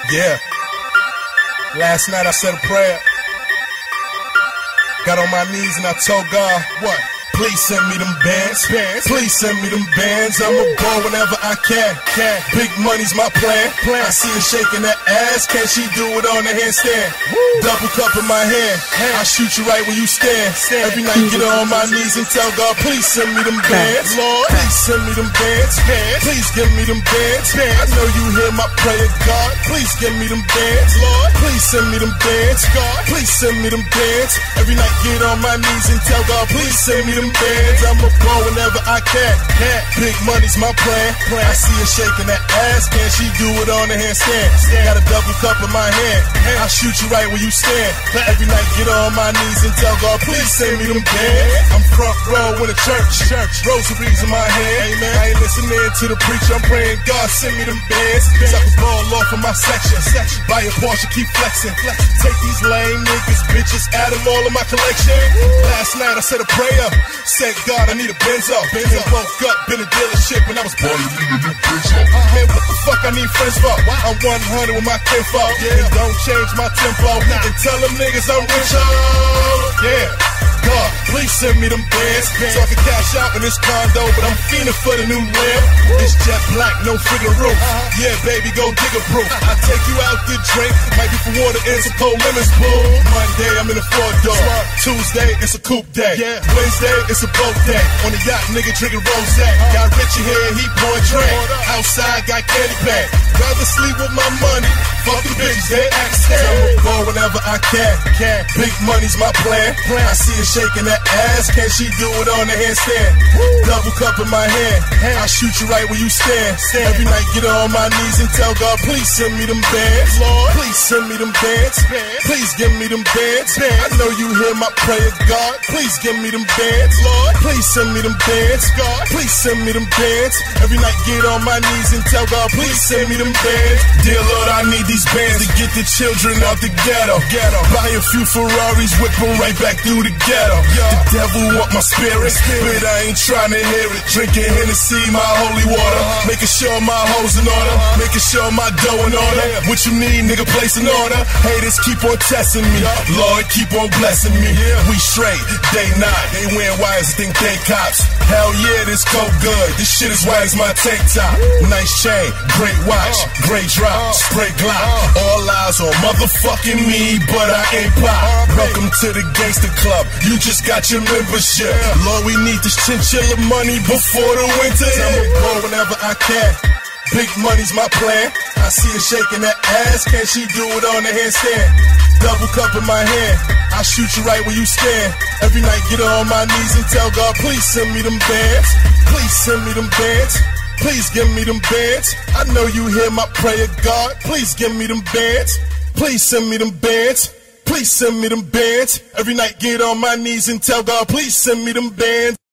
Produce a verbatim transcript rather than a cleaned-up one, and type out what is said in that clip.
Yeah. Last night I said a prayer. Got on my knees and I told God, what? Please send me them bands. Please send me them bands. I'ma go whenever I can. can. Big money's my plan. plan. I see her shaking that ass. Can she do it on the handstand? Woo. Double cup in my hand. hand. I shoot you right where you stand. stand. Every night get on my knees and tell God, please send me them bands. Lord, please send me them bands. Please give me them bands. I know you hear my prayer, God. Please give me them bands. Lord, please send me them bands. God, please send me them bands. Every night get on my knees and tell God, please send me them bands. I'ma go whenever I can. can. Big money's my plan. plan. I see her shaking that ass. Can she do it on the handstand? Stand. Got a double cup in my hand. hand. I shoot you right where you stand. Every night get on my knees and tell God, please send me them bands. I'm front row in a church. church. Rosaries in my hand. Amen. I ain't listening to the preacher. I'm praying, God, send me them bands. So I can ball off of my section. section. Buy a Porsche, keep flexing. flexing. Take these lame niggas, bitches, add them all in my collection. Last night I said a prayer. Said, God, I need a Benzo. Benzo. And woke up in a dealership when I was born. Man, what the fuck I need friends for? I'm one hundred with my kinfolk. Yeah. And don't change my tempo. Nah. And tell them niggas I'm rich. Oh, yeah. God, please send me them bands so I can cash out in this condo. But I'm fiending for the new lamp. It's jet black, no friggin' roof. Yeah, baby, go dig a proof. I take you out to drink. Might be for water and some cold lemons, boo. Monday, I'm in a four door. Tuesday, it's a coupe day. Wednesday, it's a boat day. On the yacht, nigga drinking rosé. Got Richie here, he pouring drink. Outside, got candy bag. Rather sleep with my money. Fuck the bitches, they act sad. I'ma go whenever I can. can. Big money's my plan. plan. I see her shaking that ass. Can she do it on the handstand? Woo. Double cup in my hand. hand. I shoot you right where you stand. stand. Every night get on my knees and tell God, please send me them bands. Lord, please send me them bands. bands. Please give me them bands. bands. I know you hear my prayer, God. Please give me them bands. Lord, please send me them bands. God, please send me them bands. Every night get on my knees and tell God, please send me them bands. Dear Lord, I need these bands to get the children out the ghetto. ghetto. Buy a few Ferraris, whip them right back through the ghetto. Yeah. The devil want my spirit, but I ain't trying to hear it. Drinking Hennessy, my holy water. Uh-huh. Making sure my hoes in order. Uh-huh. Making sure my dough in order. Yeah. What you need, nigga, place in order. Haters keep on testing me. Yeah. Lord, keep on blessing me. Yeah. We straight, they not. They wearing wires, think they cops. Hell yeah, this coke good. This shit is white as my tank top. Woo. Nice chain, great watch, uh. great drop, uh. spray Glock. Uh. All eyes on motherfucking me, but I ain't pop. Uh. Welcome to the gangster club. You just got your membership. Yeah. Lord, we need this chinchilla money before the winter. I'ma go whenever I can. Big money's my plan. I see her shaking that ass. Can she do it on the handstand? Double cup in my hand. I shoot you right where you stand. Every night get on my knees and tell God, please send me them bands. Please send me them bands. Please give me them bands. I know you hear my prayer, God. Please give me them bands. Please send me them bands. Please send me them bands. Every night get on my knees and tell God, please send me them bands.